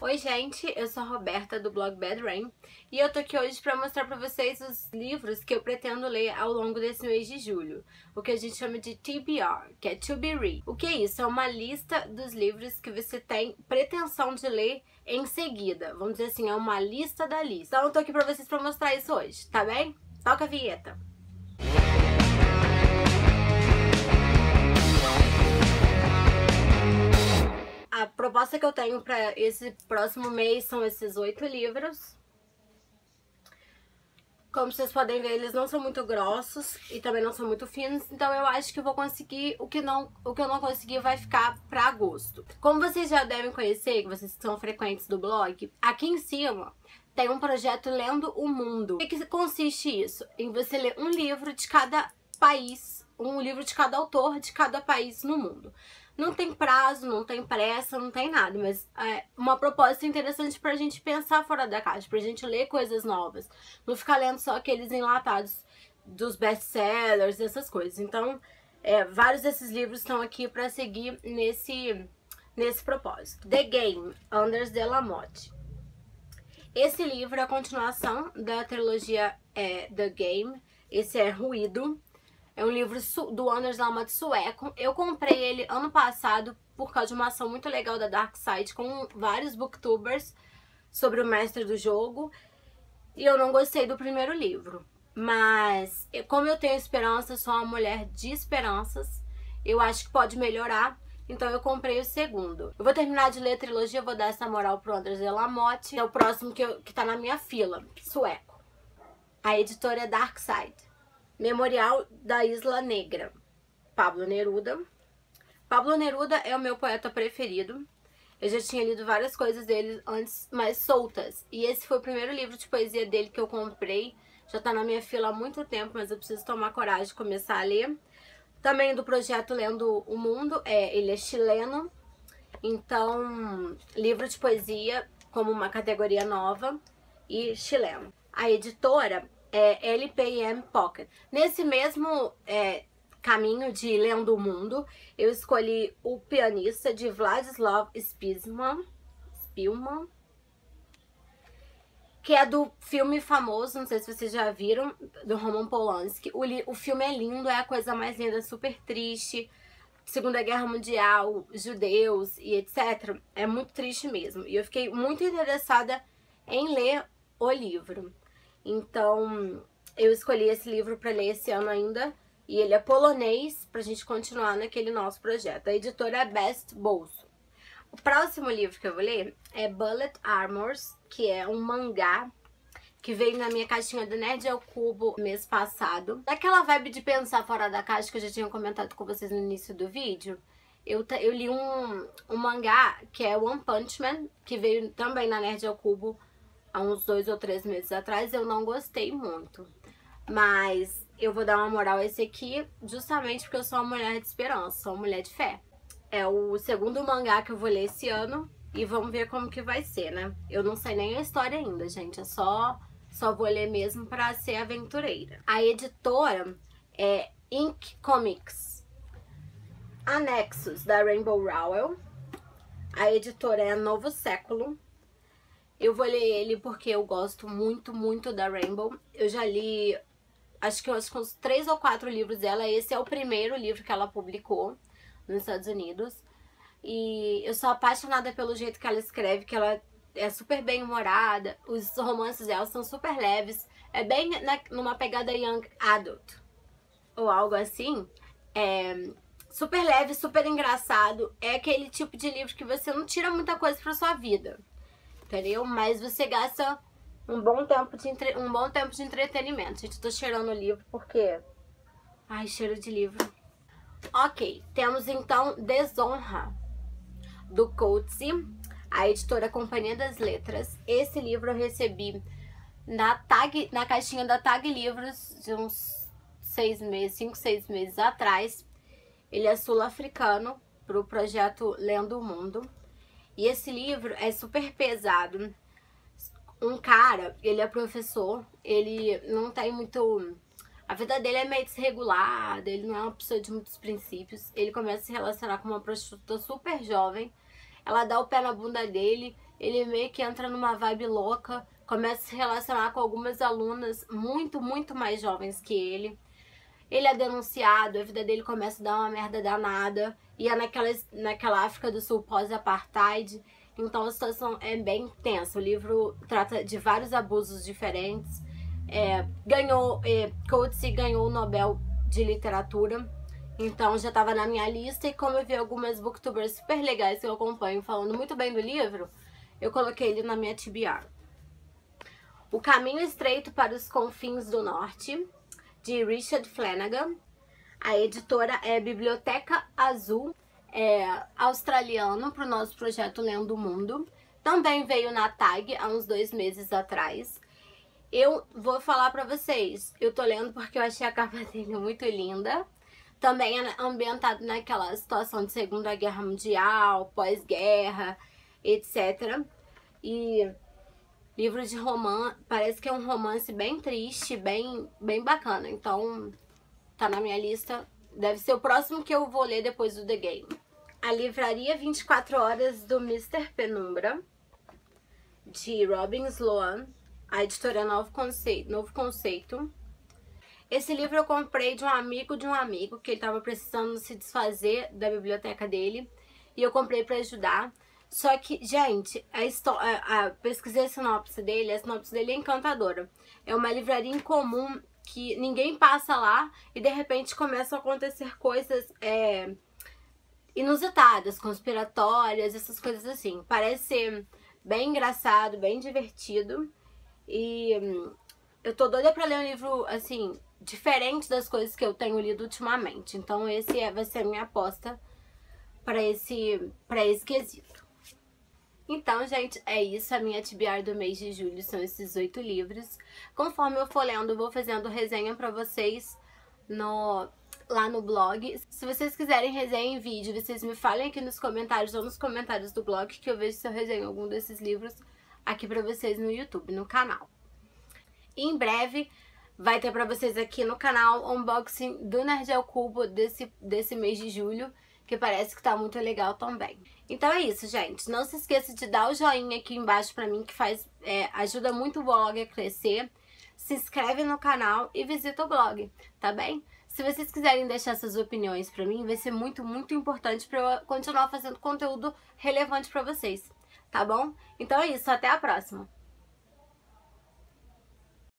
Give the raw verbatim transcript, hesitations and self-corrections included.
Oi gente, eu sou a Roberta do blog Bad Rain e eu tô aqui hoje pra mostrar pra vocês os livros que eu pretendo ler ao longo desse mês de julho, o que a gente chama de T B R, que é To Be Read. O que é isso? É uma lista dos livros que você tem pretensão de ler em seguida, vamos dizer assim, é uma lista da lista. Então eu tô aqui pra vocês pra mostrar isso hoje, tá bem? Toca a vinheta! A proposta que eu tenho para esse próximo mês são esses oito livros. Como vocês podem ver, eles não são muito grossos e também não são muito finos, então eu acho que eu vou conseguir o que não, o que eu não consegui vai ficar para agosto. Como vocês já devem conhecer, vocês que são frequentes do blog, aqui em cima tem um projeto Lendo o Mundo. O que, que consiste isso? Em você ler um livro de cada país, um livro de cada autor de cada país no mundo. Não tem prazo, não tem pressa, não tem nada, mas é uma proposta interessante pra gente pensar fora da caixa, pra gente ler coisas novas, não ficar lendo só aqueles enlatados dos best-sellers, essas coisas. Então, é, vários desses livros estão aqui pra seguir nesse, nesse propósito. The Game, Anders de la Motte. Esse livro é a continuação da trilogia é, The Game, esse é Ruído. É um livro do Anders de la Motte sueco. Eu comprei ele ano passado por causa de uma ação muito legal da Dark Side com vários booktubers sobre o mestre do jogo. E eu não gostei do primeiro livro. Mas, como eu tenho esperança, sou uma mulher de esperanças, eu acho que pode melhorar. Então eu comprei o segundo. Eu vou terminar de ler a trilogia, vou dar essa moral pro Anders de la Motte. É o próximo que, eu, que tá na minha fila, sueco. A editora é Dark Side. Memorial da Isla Negra, Pablo Neruda. Pablo Neruda é o meu poeta preferido. Eu já tinha lido várias coisas dele antes, mais soltas. E esse foi o primeiro livro de poesia dele que eu comprei. Já tá na minha fila há muito tempo, mas eu preciso tomar coragem de começar a ler. Também do projeto Lendo o Mundo, é, ele é chileno. Então, livro de poesia como uma categoria nova e chileno. A editora é L P M Pocket. Nesse mesmo é, caminho de Lendo o Mundo, eu escolhi O Pianista, de Vladislav Spielman, Spielman, que é do filme famoso, não sei se vocês já viram, do Roman Polanski. O, o filme é lindo, é a coisa mais linda, super triste. Segunda Guerra Mundial, judeus e etcétera. É muito triste mesmo. E eu fiquei muito interessada em ler o livro. Então, eu escolhi esse livro para ler esse ano ainda. E ele é polonês, pra gente continuar naquele nosso projeto. A editora é Best Bolso. O próximo livro que eu vou ler é Bullet Armors, que é um mangá que veio na minha caixinha do Nerd ao Cubo mês passado. Daquela vibe de pensar fora da caixa que eu já tinha comentado com vocês no início do vídeo, eu, eu li um, um mangá que é One Punch Man, que veio também na Nerd ao Cubo há uns dois ou três meses atrás. Eu não gostei muito, mas eu vou dar uma moral a esse aqui justamente porque eu sou uma mulher de esperança, sou uma mulher de fé. É o segundo mangá que eu vou ler esse ano e vamos ver como que vai ser, né? Eu não sei nem a história ainda, gente, é só, só vou ler mesmo pra ser aventureira. A editora é Ink Comics. Anexos, da Rainbow Rowell. A editora é Novo Século. Eu vou ler ele porque eu gosto muito, muito da Rainbow. Eu já li, acho que, acho que uns três ou quatro livros dela. Esse é o primeiro livro que ela publicou nos Estados Unidos. E eu sou apaixonada pelo jeito que ela escreve, que ela é super bem-humorada. Os romances dela são super leves. É bem na, numa pegada young adult, ou algo assim. É super leve, super engraçado. É aquele tipo de livro que você não tira muita coisa pra sua vida, entendeu? Mas você gasta um bom tempo de, entre... um bom tempo de entretenimento. Gente, eu tô cheirando o livro porque... Ai, cheiro de livro. Ok, temos então Desonra, do Coetzee, a editora Companhia das Letras. Esse livro eu recebi na, tag... na caixinha da Tag Livros de uns seis meses, cinco, seis meses atrás. Ele é sul-africano, pro projeto Lendo o Mundo. E esse livro é super pesado. Um cara, ele é professor, ele não tem muito... A vida dele é meio desregulada, ele não é uma pessoa de muitos princípios. Ele começa a se relacionar com uma prostituta super jovem. Ela dá o pé na bunda dele, ele meio que entra numa vibe louca, começa a se relacionar com algumas alunas muito, muito mais jovens que ele. Ele é denunciado, a vida dele começa a dar uma merda danada, e é naquela, naquela África do Sul pós-apartheid, então a situação é bem tensa. O livro trata de vários abusos diferentes. É, ganhou, é, Coetzee ganhou o Nobel de Literatura, então já estava na minha lista, e como eu vi algumas booktubers super legais que eu acompanho falando muito bem do livro, eu coloquei ele na minha T B R. O Caminho Estreito para os Confins do Norte, de Richard Flanagan. A editora é Biblioteca Azul, é australiano, para o nosso projeto Lendo o Mundo. Também veio na Tag há uns dois meses atrás. Eu vou falar pra vocês, eu tô lendo porque eu achei a capa dele muito linda. Também é ambientado naquela situação de Segunda Guerra Mundial, pós-guerra, etcétera. E livro de romance, parece que é um romance bem triste, bem, bem bacana. Então, tá na minha lista. Deve ser o próximo que eu vou ler depois do The Game. A Livraria vinte e quatro Horas do mister Penumbra, de Robin Sloan. A editora Novo Conceito, Novo Conceito. Esse livro eu comprei de um amigo de um amigo, que ele tava precisando se desfazer da biblioteca dele. E eu comprei pra ajudar. Só que, gente, a, história, a, a pesquisei a sinopse dele, a sinopse dele é encantadora. É uma livraria incomum que ninguém passa lá e de repente começam a acontecer coisas é, inusitadas, conspiratórias, essas coisas assim. Parece ser bem engraçado, bem divertido. E hum, eu tô doida pra ler um livro, assim, diferente das coisas que eu tenho lido ultimamente. Então esse é, vai ser a minha aposta pra esse, pra esse quesito. Então, gente, é isso. A minha T B R do mês de julho são esses oito livros. Conforme eu for lendo, eu vou fazendo resenha pra vocês no, lá no blog. Se vocês quiserem resenha em vídeo, vocês me falem aqui nos comentários ou nos comentários do blog, que eu vejo se eu resenho algum desses livros aqui pra vocês no YouTube, no canal. E em breve vai ter pra vocês aqui no canal o unboxing do Nerd ao Cubo desse, desse mês de julho, que parece que tá muito legal também. Então é isso, gente. Não se esqueça de dar o joinha aqui embaixo pra mim, que faz, é, ajuda muito o blog a crescer. Se inscreve no canal e visita o blog, tá bem? Se vocês quiserem deixar suas opiniões pra mim, vai ser muito, muito importante pra eu continuar fazendo conteúdo relevante pra vocês, tá bom? Então é isso, até a próxima!